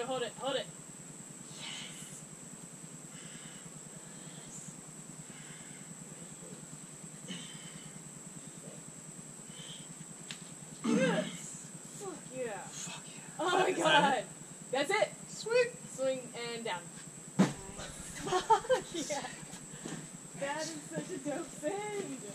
hold it, hold it. Yes! Fuck yeah. Fuck yeah. Oh my god. That's it. Sweet. Swing and down. Fuck yeah. That is such a dope thing.